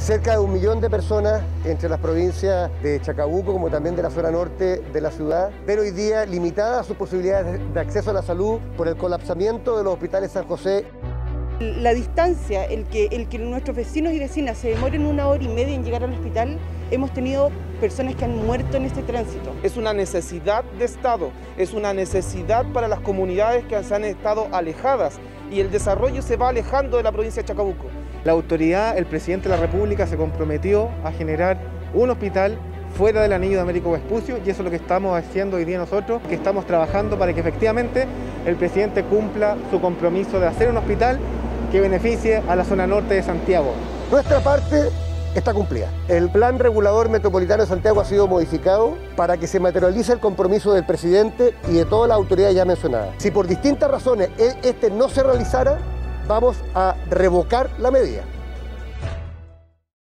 cerca de 1 millón de personas entre las provincias de Chacabuco como también de la zona norte de la ciudad, pero hoy día limitadas sus posibilidades de acceso a la salud por el colapsamiento de los hospitales San José. La distancia, el que nuestros vecinos y vecinas se demoren 1 hora y media en llegar al hospital, hemos tenido personas que han muerto en este tránsito. Es una necesidad de Estado, es una necesidad para las comunidades que se han estado alejadas y el desarrollo se va alejando de la provincia de Chacabuco. La autoridad, el presidente de la República se comprometió a generar un hospital fuera del anillo de Américo Vespucio y eso es lo que estamos haciendo hoy día nosotros, que estamos trabajando para que efectivamente el presidente cumpla su compromiso de hacer un hospital que beneficie a la zona norte de Santiago. Nuestra parte está cumplida. El Plan Regulador Metropolitano de Santiago ha sido modificado para que se materialice el compromiso del presidente y de todas las autoridades ya mencionadas. Si por distintas razones este no se realizara, vamos a revocar la medida.